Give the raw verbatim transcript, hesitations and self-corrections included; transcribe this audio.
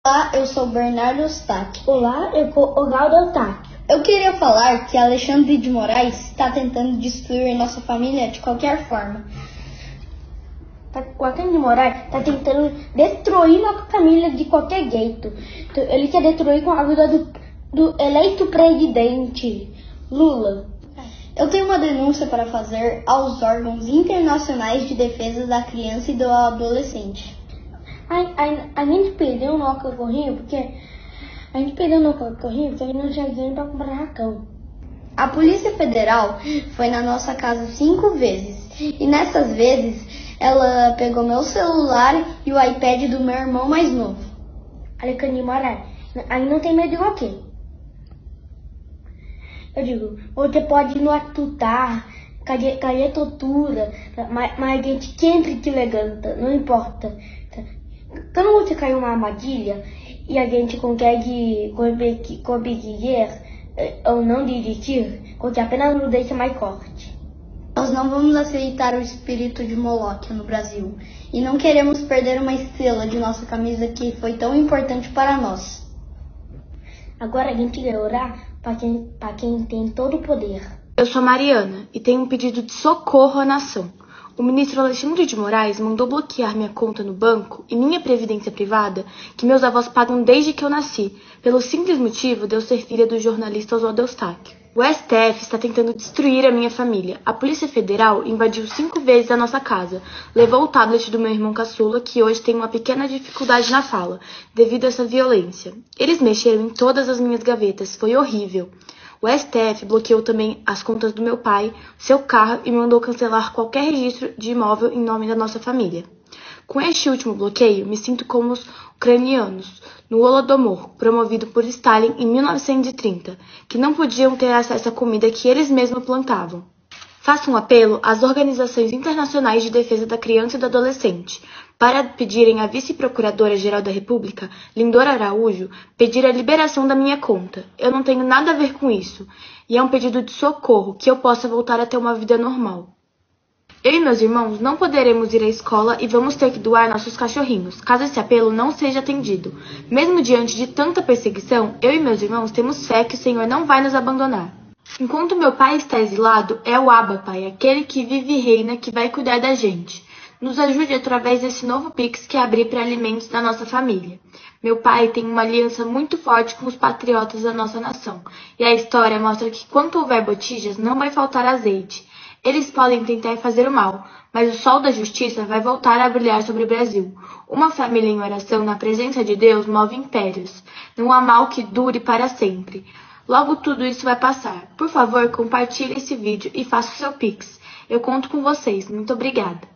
Olá, eu sou Bernardo Eustáquio. Olá, eu sou Osvaldo Eustáquio. Eu queria falar que Alexandre de Moraes está tentando destruir nossa família de qualquer forma. O Alexandre de Moraes está tentando destruir nossa família de qualquer jeito. Ele quer destruir com a ajuda do, do eleito presidente Lula. Eu tenho uma denúncia para fazer aos órgãos internacionais de defesa da criança e do adolescente. A, a, a gente perdeu o nosso cachorrinho porque a gente perdeu o nosso cachorrinho porque a gente não tinha dinheiro para comprar racão. A Polícia Federal foi na nossa casa cinco vezes e nessas vezes ela pegou meu celular e o iPad do meu irmão mais novo. Alexandre de Moraes, aí não tem medo de quê? Eu digo, você pode nos atutar, cadê, cadê tortura, mas, mas a gente sempre te levanta, não importa. Quando você cai numa armadilha e a gente consegue conseguir ou não desistir, porque apenas nos deixa mais forte. Nós não vamos aceitar o espírito de Moloque no Brasil e não queremos perder uma estrela de nossa camisa que foi tão importante para nós. Agora a gente vai orar para quem, para quem tem todo o poder. Eu sou Mariana e tenho um pedido de socorro à nação. O ministro Alexandre de Moraes mandou bloquear minha conta no banco e minha previdência privada, que meus avós pagam desde que eu nasci, pelo simples motivo de eu ser filha do jornalista Osvaldo Eustáquio. O S T F está tentando destruir a minha família. A Polícia Federal invadiu cinco vezes a nossa casa, levou o tablet do meu irmão caçula, que hoje tem uma pequena dificuldade na fala, devido a essa violência. Eles mexeram em todas as minhas gavetas, foi horrível. O S T F bloqueou também as contas do meu pai, seu carro e mandou cancelar qualquer registro de imóvel em nome da nossa família. Com este último bloqueio, me sinto como os ucranianos no Holodomor, promovido por Stalin em mil novecentos e trinta, que não podiam ter acesso à comida que eles mesmos plantavam. Faço um apelo às organizações internacionais de defesa da criança e do adolescente, para pedirem à vice-procuradora-geral da República, Lindora Araújo, pedir a liberação da minha conta. Eu não tenho nada a ver com isso, e é um pedido de socorro que eu possa voltar a ter uma vida normal. Eu e meus irmãos não poderemos ir à escola e vamos ter que doar nossos cachorrinhos, caso esse apelo não seja atendido. Mesmo diante de tanta perseguição, eu e meus irmãos temos fé que o Senhor não vai nos abandonar. Enquanto meu pai está exilado, é o Abba, Pai, aquele que vive e reina, que vai cuidar da gente. Nos ajude através desse novo Pix que abri para alimentos da nossa família. Meu pai tem uma aliança muito forte com os patriotas da nossa nação, e a história mostra que quando houver botijas, não vai faltar azeite. Eles podem tentar fazer o mal, mas o sol da justiça vai voltar a brilhar sobre o Brasil. Uma família em oração na presença de Deus move impérios. Não há mal que dure para sempre. Logo tudo isso vai passar. Por favor, compartilhe esse vídeo e faça o seu Pix. Eu conto com vocês. Muito obrigada.